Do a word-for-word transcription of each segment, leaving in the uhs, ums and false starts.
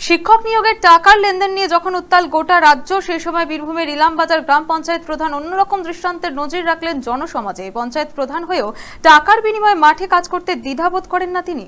শিক্ষক নিয়োগের টাকার লেনদেন নিয়ে যখন উত্তাল গোটা রাজ্য, সেই সময় বীরভূমের ইলামবাজার গ্রাম পঞ্চায়েত প্রধান অন্যরকম দৃষ্টান্তের নজির রাখলেন জনসমাজে। পঞ্চায়েত প্রধান হয়েও টাকার বিনিময়ে মাঠে কাজ করতে দ্বিধাবোধ করেন না তিনি।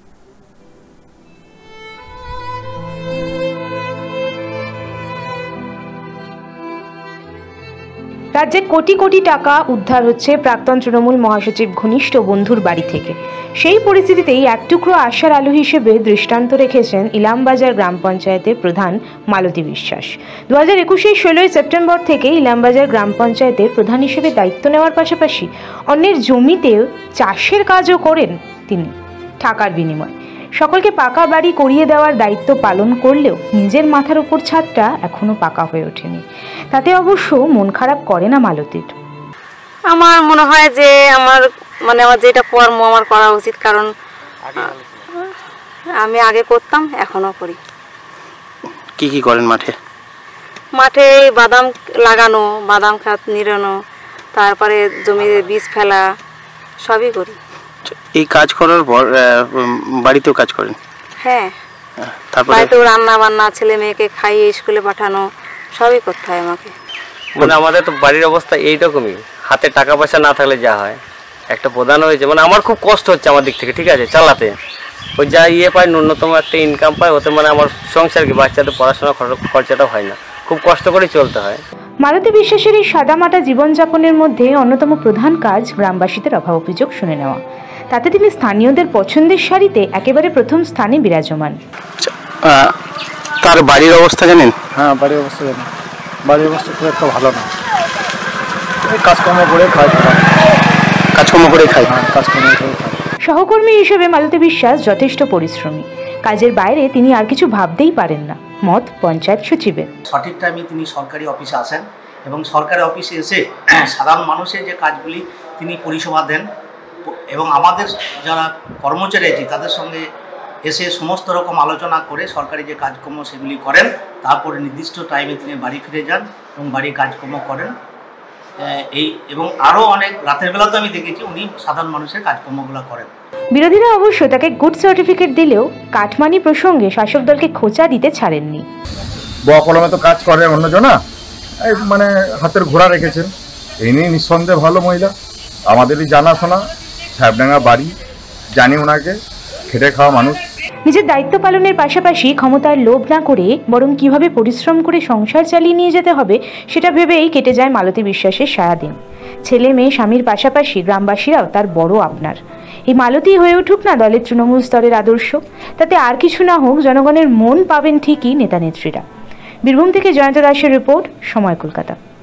রাজ্যে কোটি কোটি টাকা উদ্ধার হচ্ছে প্রাক্তন তৃণমূল মহাসচিব ঘনিষ্ঠ বন্ধুর বাড়ি থেকে। সেই পরিস্থিতিতেই এক টুকরো আশার আলো হিসেবে দৃষ্টান্ত রেখেছেন ইলামবাজার গ্রাম পঞ্চায়েতের প্রধান মালতী বিশ্বাস। দু হাজার একুশের ষোলোই সেপ্টেম্বর থেকে ইলামবাজার গ্রাম পঞ্চায়েতের প্রধান হিসেবে দায়িত্ব নেওয়ার পাশাপাশি অন্যের জমিতেও চাষের কাজও করেন তিনি টাকার বিনিময়ে। সকলকে পাকা বাড়ি করিয়ে দেওয়ার দায়িত্ব পালন করলেও নিজের মাথার উপর ছাদটা এখনো পাকা হয়ে ওঠেনি। তাতে অবশ্য মন খারাপ করে না মালতীর। আমার মনে হয় যে আমার মানে আমার যেটা কর্ম আমার করা উচিত, কারণ আমি আগে করতাম, এখনো করি। কি কি করেন মাঠে? মাঠে বাদাম লাগানো, বাদাম খাত নিড়ানো, তারপরে জমিতে বীজ ফেলা, সবই করি। এই কাজ করার পর বাড়িতেও কাজ করেন? হ্যাঁ, তারপরে বাড়িতেও রান্না বান্না, ছেলে মেয়েকে খাইয়ে স্কুলে পাঠানো, সবই করতে হয় আমাকে। মানে আমাদের তো বাড়ির অবস্থা এইরকমই, হাতে টাকা পয়সা না থাকলে যা হয়। একটা প্রধান হয়েছে, মানে আমার খুব কষ্ট হচ্ছে আমার দিক থেকে, ঠিক আছে, চালাতে। ওই যা ইয়ে পায়, ন্যূনতম একটা ইনকাম পায়, ওতে মানে আমার সংসার কি, বাচ্চাদের পড়াশোনা খরচাটা হয় না, খুব কষ্ট করে চলতে হয়। মালতী বিশ্বাসের এই সাদামাটা জীবনযাপনের মধ্যে অন্যতম প্রধান কাজ গ্রামবাসীদের অভাব অভিযোগ শুনে নেওয়া। তাতে তিনি স্থানীয়দের পছন্দের সারিতে একেবারে প্রথম স্থানে বিরাজমান। তার বাড়ির অবস্থা জানেন? হ্যাঁ, বাড়ির অবস্থা জানি। বাড়ির অবস্থা খুব একটা ভালো না, কাজকর্ম করে খায় কাজকর্ম করে খায় কাজকর্ম করে খায় সহকর্মী হিসেবে মালতী বিশ্বাস যথেষ্ট পরিশ্রমী। কাজের বাইরে তিনি আর কিছু ভাবতেই পারেন না, মত পঞ্চায়েত সচিবের। সঠিক টাইমে তিনি সরকারি অফিসে আসেন এবং সরকারি অফিসে এসে সাধারণ মানুষের যে কাজগুলি তিনি পরিষেবা দেন এবং আমাদের যারা কর্মচারী আছে তাদের সঙ্গে এসে সমস্ত রকম আলোচনা করে সরকারি যে কাজকর্ম সেগুলি করেন। তারপরে নির্দিষ্ট টাইমে তিনি বাড়ি ফিরে যান এবং বাড়ির কাজকর্ম করেন। এই এবং আরও অনেক রাতের বেলা তো আমি দেখেছি উনি সাধারণ মানুষের কাজকর্মগুলো করেন। বিরোধীরা অবশ্য তাকে গুড সার্টিফিকেট দিলেও কাটমানি প্রসঙ্গে শাসক দলকে খোঁচা দিতে ছাড়েননি। বয়া কলমে তো কাজ করে অন্যজনা, মানে হাতের ঘোড়া রেখেছেন। এই নিয়ে নিঃসন্দেহে ভালো মহিলা, আমাদেরই জানাশোনা, সাহেবডাঙ্গা বাড়ি, জানি ওনাকে, খেটে খাওয়া মানুষ। নিজের দায়িত্ব পালনের পাশাপাশি ক্ষমতার লোভ না করে বরং কিভাবে পরিশ্রম করে সংসার চালিয়ে নিয়ে যেতে হবে সেটা ভেবেই কেটে যায় মালতী বিশ্বাসের সারাদিন। ছেলে মেয়ে স্বামীর পাশাপাশি গ্রামবাসীরাও তার বড় আপনার। এই মালতী হয়ে উঠুক না দলের তৃণমূল স্তরের আদর্শ, তাতে আর কিছু না হোক জনগণের মন পাবেন ঠিকই নেতা নেত্রীরা। বীরভূম থেকে জয়ন্ত দাসের রিপোর্ট, সময়, কলকাতা।